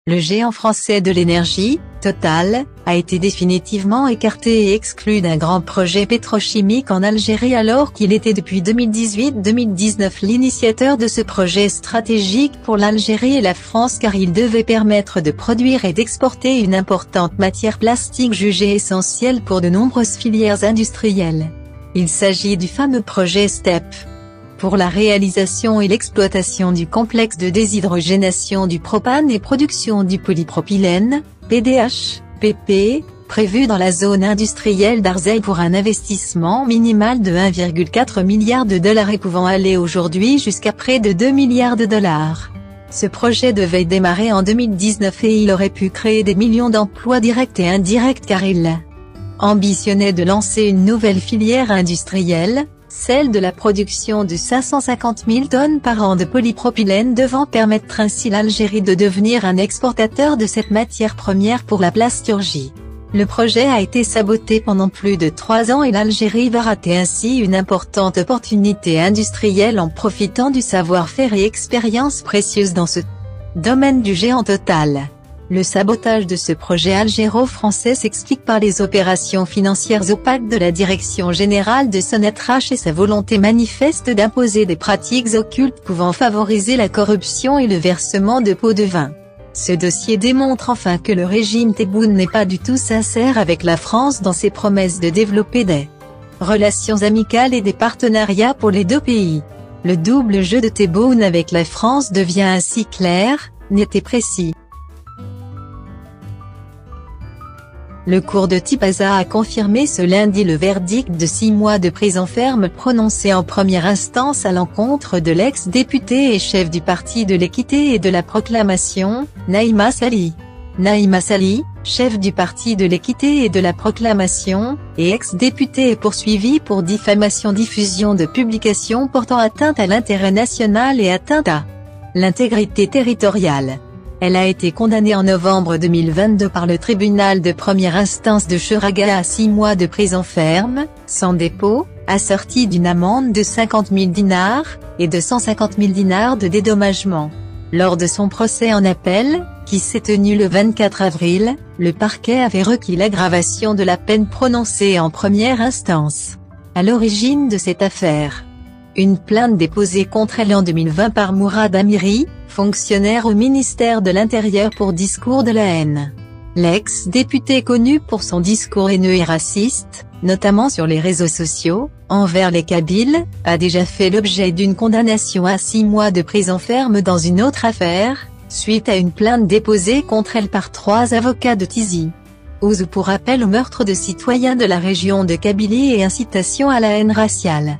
Le géant français de l'énergie, Total, a été définitivement écarté et exclu d'un grand projet pétrochimique en Algérie alors qu'il était depuis 2018-2019 l'initiateur de ce projet stratégique pour l'Algérie et la France car il devait permettre de produire et d'exporter une importante matière plastique jugée essentielle pour de nombreuses filières industrielles. Il s'agit du fameux projet STEP. Pour la réalisation et l'exploitation du complexe de déshydrogénation du propane et production du polypropylène, PDH, PP, prévu dans la zone industrielle d'Arzeil pour un investissement minimal de 1,4 milliard de dollars et pouvant aller aujourd'hui jusqu'à près de 2 milliards de dollars. Ce projet devait démarrer en 2019 et il aurait pu créer des millions d'emplois directs et indirects car il ambitionnait de lancer une nouvelle filière industrielle, celle de la production de 550 000 tonnes par an de polypropylène devant permettre ainsi l'Algérie de devenir un exportateur de cette matière première pour la plasturgie. Le projet a été saboté pendant plus de 3 ans et l'Algérie va rater ainsi une importante opportunité industrielle en profitant du savoir-faire et expérience précieuse dans ce domaine du géant Total. Le sabotage de ce projet algéro-français s'explique par les opérations financières opaques de la Direction Générale de Sonatrach et sa volonté manifeste d'imposer des pratiques occultes pouvant favoriser la corruption et le versement de pots de vin. Ce dossier démontre enfin que le régime Tebboune n'est pas du tout sincère avec la France dans ses promesses de développer des relations amicales et des partenariats pour les deux pays. Le double jeu de Tebboune avec la France devient ainsi clair, net et précis. Le cour de Tipaza a confirmé ce lundi le verdict de 6 mois de prison ferme prononcé en première instance à l'encontre de l'ex-député et chef du Parti de l'équité et de la proclamation, Naïma Sali. Naïma Sali, chef du Parti de l'équité et de la proclamation, et ex-député est poursuivi pour diffamation-diffusion de publications portant atteinte à l'intérêt national et atteinte à l'intégrité territoriale. Elle a été condamnée en novembre 2022 par le tribunal de première instance de Cheraga à 6 mois de prison ferme, sans dépôt, assortie d'une amende de 50 000 dinars, et de 150 000 dinars de dédommagement. Lors de son procès en appel, qui s'est tenu le 24 avril, le parquet avait requis l'aggravation de la peine prononcée en première instance. À l'origine de cette affaire, une plainte déposée contre elle en 2020 par Mourad Amiri, fonctionnaire au ministère de l'Intérieur pour discours de la haine. L'ex-député connu pour son discours haineux et raciste, notamment sur les réseaux sociaux, envers les Kabyles, a déjà fait l'objet d'une condamnation à 6 mois de prison ferme dans une autre affaire, suite à une plainte déposée contre elle par 3 avocats de Tizi Ouzou pour appel au meurtre de citoyens de la région de Kabylie et incitation à la haine raciale.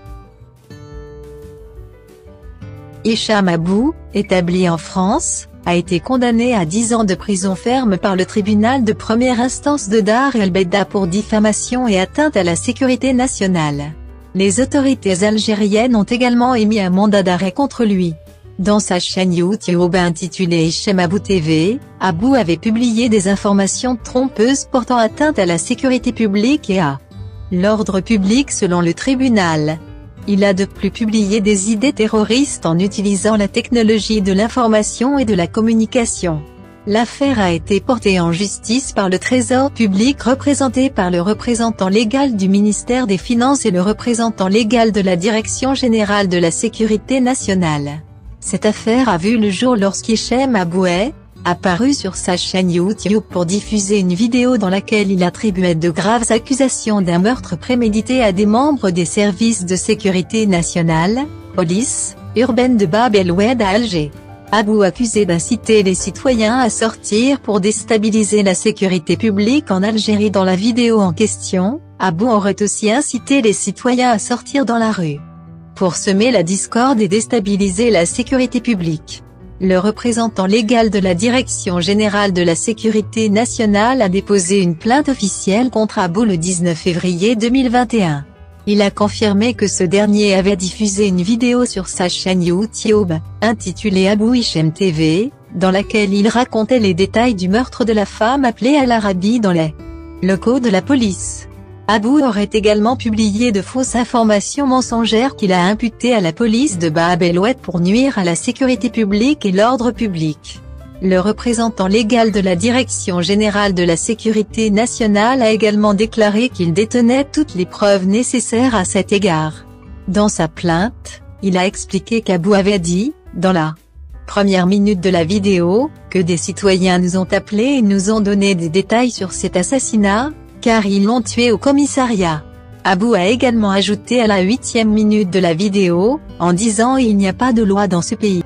Hicham Abou, établi en France, a été condamné à 10 ans de prison ferme par le tribunal de première instance de Dar el-Beida pour diffamation et atteinte à la sécurité nationale. Les autorités algériennes ont également émis un mandat d'arrêt contre lui. Dans sa chaîne YouTube intitulée Hicham Abou TV, Abou avait publié des informations trompeuses portant atteinte à la sécurité publique et à l'ordre public selon le tribunal. Il a de plus publié des idées terroristes en utilisant la technologie de l'information et de la communication. L'affaire a été portée en justice par le Trésor public représenté par le représentant légal du ministère des Finances et le représentant légal de la Direction générale de la sécurité nationale. Cette affaire a vu le jour lorsqu'Hicham Abou est apparu sur sa chaîne YouTube pour diffuser une vidéo dans laquelle il attribuait de graves accusations d'un meurtre prémédité à des membres des services de sécurité nationale, police, urbaine de Bab el-Oued à Alger. Abou accusé d'inciter les citoyens à sortir pour déstabiliser la sécurité publique en Algérie. Dans la vidéo en question, Abou aurait aussi incité les citoyens à sortir dans la rue pour semer la discorde et déstabiliser la sécurité publique. Le représentant légal de la Direction générale de la sécurité nationale a déposé une plainte officielle contre Abou le 19 février 2021. Il a confirmé que ce dernier avait diffusé une vidéo sur sa chaîne YouTube, intitulée Abou Hicham TV, dans laquelle il racontait les détails du meurtre de la femme appelée Al-Arabi dans les locaux de la police. Abou aurait également publié de fausses informations mensongères qu'il a imputées à la police de Bab el-Oued pour nuire à la sécurité publique et l'ordre public. Le représentant légal de la Direction générale de la sécurité nationale a également déclaré qu'il détenait toutes les preuves nécessaires à cet égard. Dans sa plainte, il a expliqué qu'Abou avait dit, dans la première minute de la vidéo, que des citoyens nous ont appelés et nous ont donné des détails sur cet assassinat, car ils l'ont tué au commissariat. Abou a également ajouté à la 8e minute de la vidéo, en disant il n'y a pas de loi dans ce pays.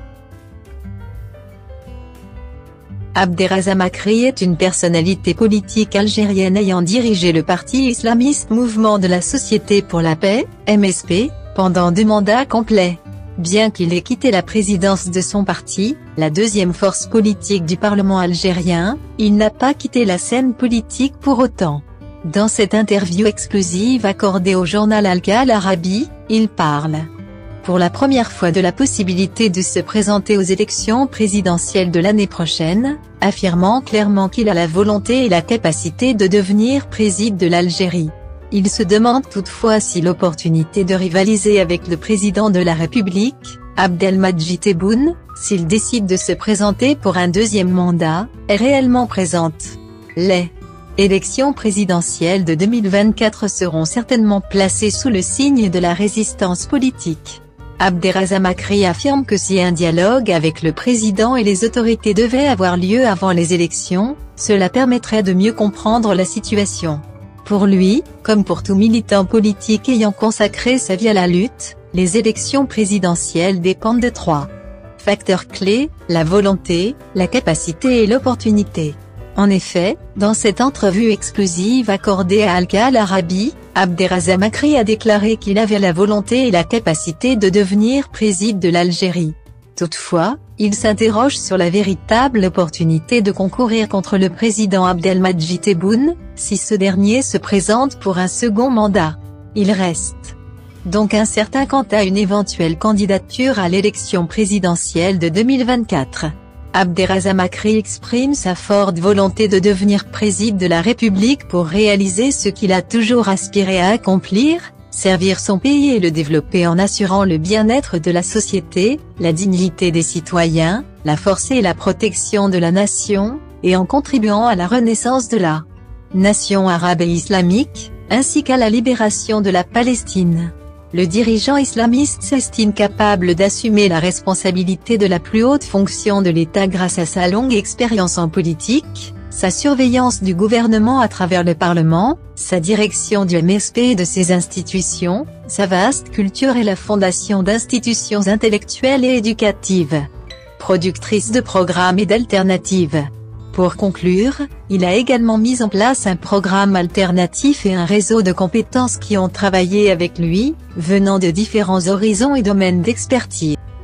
Abderrazza Makri est une personnalité politique algérienne ayant dirigé le parti islamiste Mouvement de la Société pour la Paix, MSP, pendant 2 mandats complets. Bien qu'il ait quitté la présidence de son parti, la deuxième force politique du Parlement algérien, il n'a pas quitté la scène politique pour autant. Dans cette interview exclusive accordée au journal Al Arabi, il parle pour la première fois de la possibilité de se présenter aux élections présidentielles de l'année prochaine, affirmant clairement qu'il a la volonté et la capacité de devenir président de l'Algérie. Il se demande toutefois si l'opportunité de rivaliser avec le président de la République, Abdelmadjid Tebboune, s'il décide de se présenter pour un 2e mandat, est réellement présente. Les élections présidentielles de 2024 seront certainement placées sous le signe de la résistance politique. Abderrazza Makri affirme que si un dialogue avec le président et les autorités devait avoir lieu avant les élections, cela permettrait de mieux comprendre la situation. Pour lui, comme pour tout militant politique ayant consacré sa vie à la lutte, les élections présidentielles dépendent de 3 facteurs clés, la volonté, la capacité et l'opportunité. En effet, dans cette entrevue exclusive accordée à Al Arabi, Abderrazza Makri a déclaré qu'il avait la volonté et la capacité de devenir président de l'Algérie. Toutefois, il s'interroge sur la véritable opportunité de concourir contre le président Abdelmadjid Tebboune, si ce dernier se présente pour un 2e mandat. Il reste donc incertain quant à une éventuelle candidature à l'élection présidentielle de 2024. Abderrazza Makri exprime sa forte volonté de devenir président de la République pour réaliser ce qu'il a toujours aspiré à accomplir, servir son pays et le développer en assurant le bien-être de la société, la dignité des citoyens, la force et la protection de la nation, et en contribuant à la renaissance de la nation arabe et islamique, ainsi qu'à la libération de la Palestine. Le dirigeant islamiste s'estime capable d'assumer la responsabilité de la plus haute fonction de l'État grâce à sa longue expérience en politique, sa surveillance du gouvernement à travers le Parlement, sa direction du MSP et de ses institutions, sa vaste culture et la fondation d'institutions intellectuelles et éducatives, productrices de programmes et d'alternatives. Pour conclure, il a également mis en place un programme alternatif et un réseau de compétences qui ont travaillé avec lui, venant de différents horizons et domaines d'expertise.